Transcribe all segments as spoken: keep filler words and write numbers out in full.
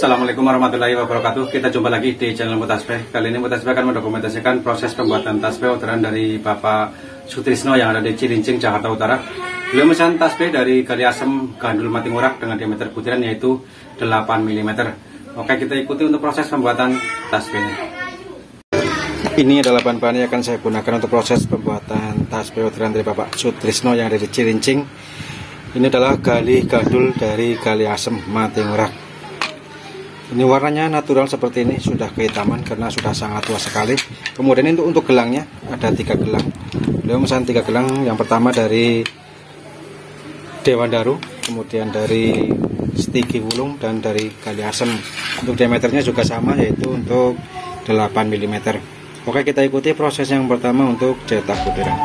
Assalamualaikum warahmatullahi wabarakatuh. Kita jumpa lagi di channel Mutasbeh. Kali ini Mutasbeh akan mendokumentasikan proses pembuatan tasbih orderan dari Bapak Sutrisno yang ada di Cilincing, Jakarta Utara. Beliau memesan tasbih dari gali asem gandul mati ngurak dengan diameter butiran yaitu delapan milimeter. Oke, kita ikuti untuk proses pembuatan tasbihnya. Ini adalah bahan-bahan yang akan saya gunakan untuk proses pembuatan tasbih orderan dari Bapak Sutrisno yang ada di Cilincing. Ini adalah gali gandul dari gali asem mati ngurak. Ini warnanya natural seperti ini, sudah kehitaman karena sudah sangat tua sekali. Kemudian untuk untuk gelangnya ada tiga gelang. Beliau memesan tiga gelang. Yang pertama dari Dewan Daru, kemudian dari Stigi Wulung, dan dari gali asem. Untuk diameternya juga sama, yaitu untuk delapan milimeter. Oke, kita ikuti proses yang pertama untuk cetak butiran.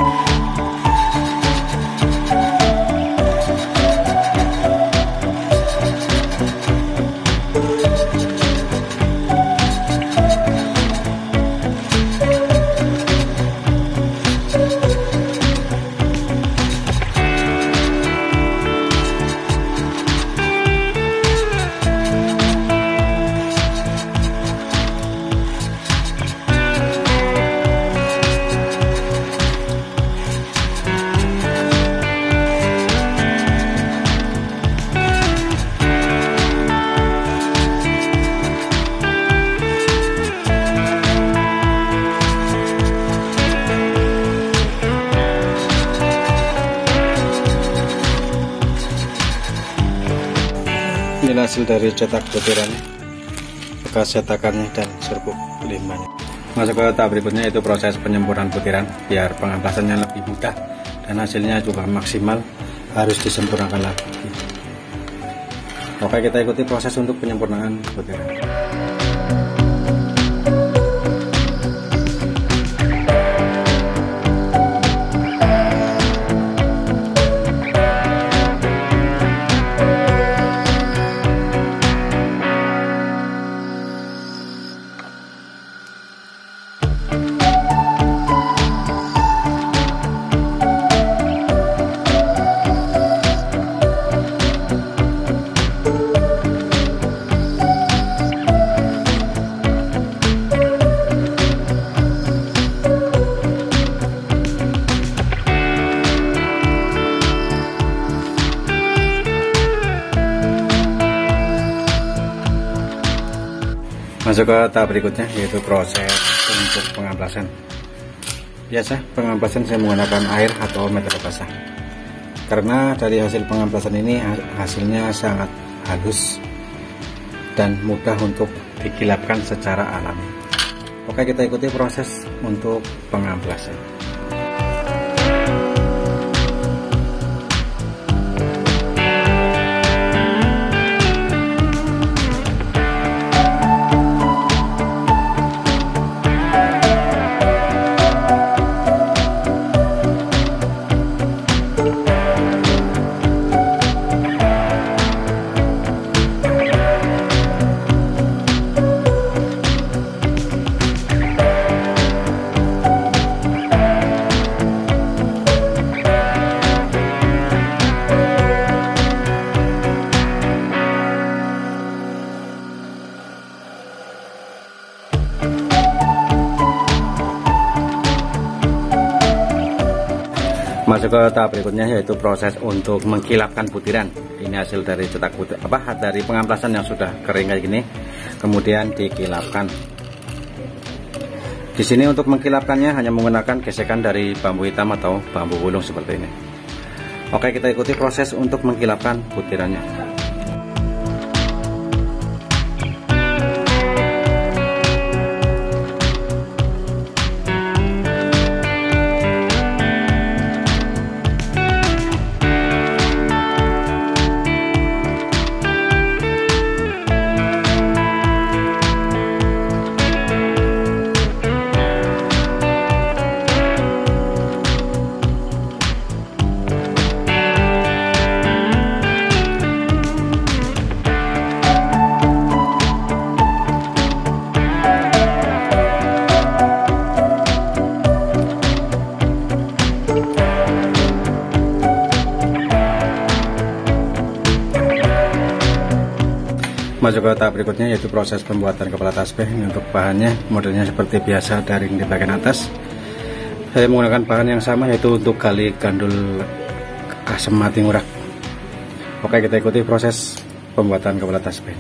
Ini hasil dari cetak butirannya, bekas cetakannya dan serbuk limbahnya. Masuk ke tahap berikutnya, yaitu proses penyempurnaan butiran biar pengamplasannya lebih mudah dan hasilnya juga maksimal. Harus disempurnakan lagi. Oke, kita ikuti proses untuk penyempurnaan butiran. Masuk ke tahap berikutnya, yaitu proses untuk pengamplasan. Biasa pengamplasan saya menggunakan air atau metode basah, karena dari hasil pengamplasan ini hasilnya sangat halus dan mudah untuk dikilapkan secara alami. Oke, kita ikuti proses untuk pengamplasan. Masuk ke tahap berikutnya, yaitu proses untuk mengkilapkan butiran. Ini hasil dari cetak butir, apa dari pengamplasan yang sudah kering kayak gini, kemudian dikilapkan. Di sini untuk mengkilapkannya hanya menggunakan gesekan dari bambu hitam atau bambu wulung seperti ini. Oke, kita ikuti proses untuk mengkilapkan butirannya. Masuk ke tahap berikutnya yaitu proses pembuatan kepala tasbih. Ini untuk bahannya modelnya seperti biasa, daring di bagian atas. Saya menggunakan bahan yang sama yaitu untuk gali gandul asam mati ngurak. Oke, kita ikuti proses pembuatan kepala tasbih.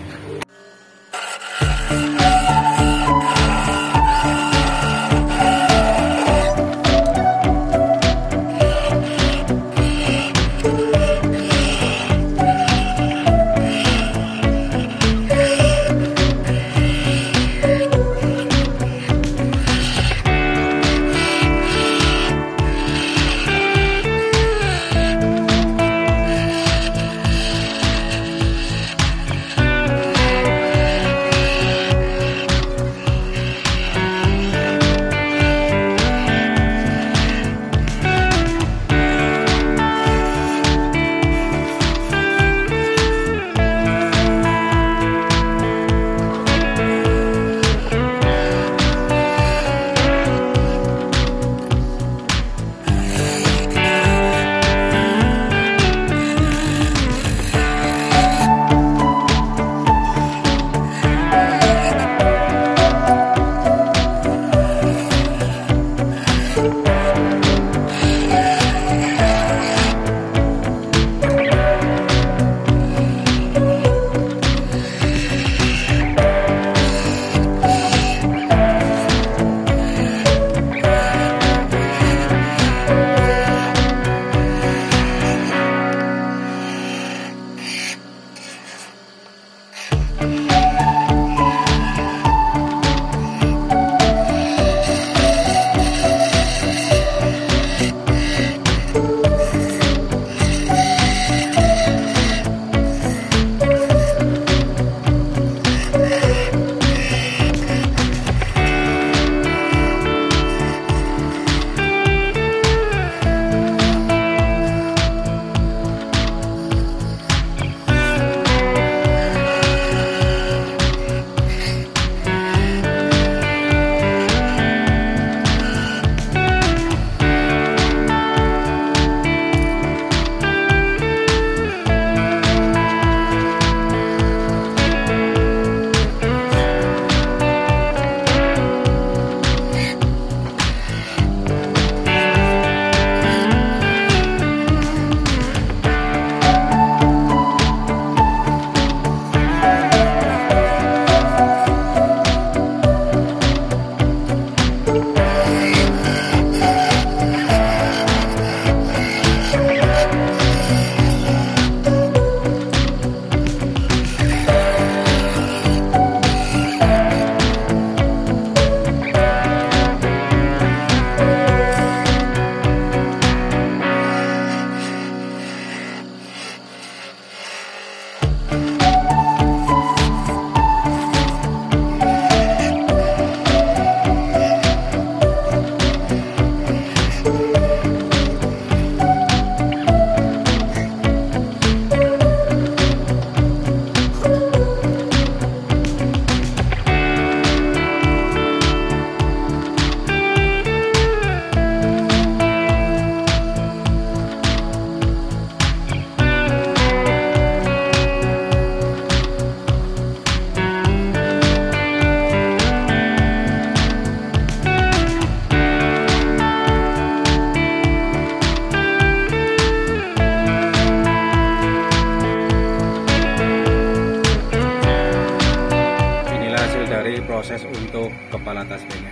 Proses untuk kepala tasbihnya.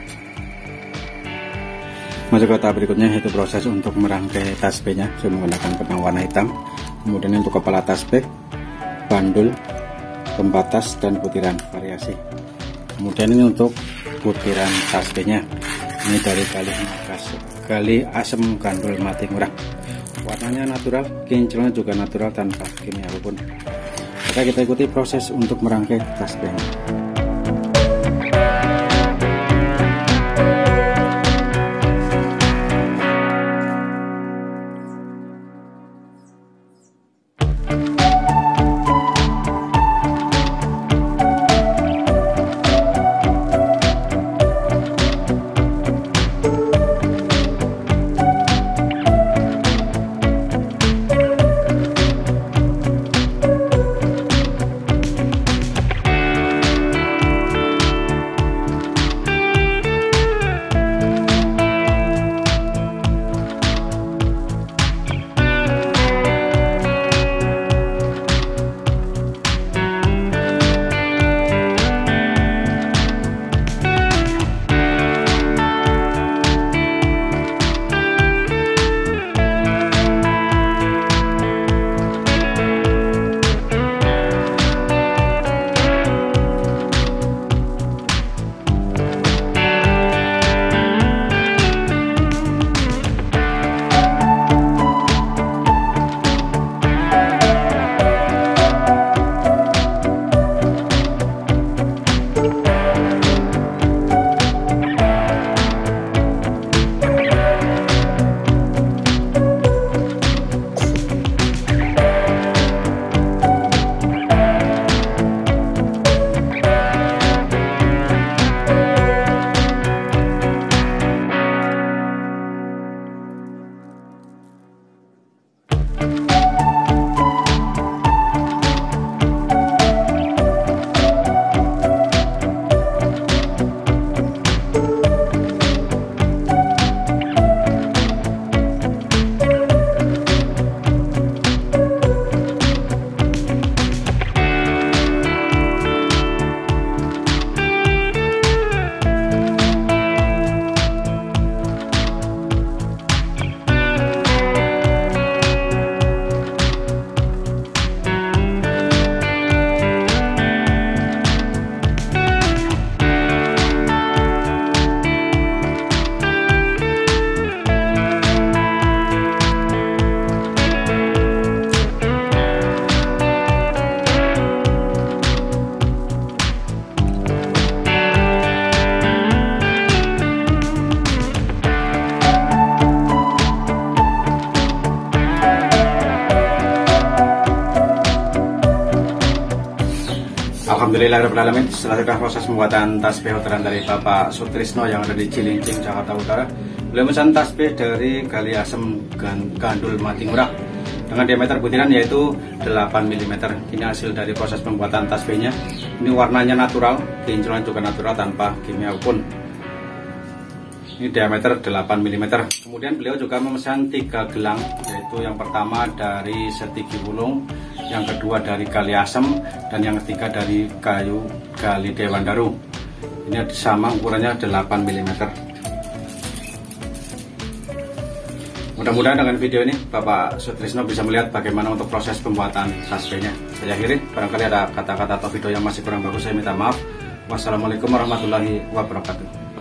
Masuk ke tahap berikutnya yaitu proses untuk merangkai tasbihnya. Saya menggunakan benang warna hitam. Kemudian untuk kepala tasbih, bandul, pembatas dan butiran variasi. Kemudian ini untuk butiran tasbihnya. Ini dari gali makas, gali asam gandul mati ngurak. Warnanya natural, kinclongnya juga natural tanpa kimia apapun. Maka kita ikuti proses untuk merangkai tasbihnya. Alhamdulillahirrahmanirrahim, setelah proses pembuatan tasbih orderan dari Bapak Sutrisno yang ada di Cilincing, Jakarta Utara. Beliau memesan tasbih dari Gali Asem Gandul Matimura dengan diameter butiran yaitu delapan milimeter. Ini hasil dari proses pembuatan tasbihnya. Ini warnanya natural, kinclongan juga natural tanpa kimia pun. Ini diameter delapan milimeter. Kemudian beliau juga memesan tiga gelang, yaitu yang pertama dari Setigi Wulung, yang kedua dari Gali Asem, dan yang ketiga dari kayu Gali Dewandaru. Ini sama ukurannya delapan milimeter. Mudah-mudahan dengan video ini Bapak Sutrisno bisa melihat bagaimana untuk proses pembuatan tasbihnya. Saya akhiri, barangkali ada kata-kata atau video yang masih kurang bagus saya minta maaf. Wassalamualaikum warahmatullahi wabarakatuh.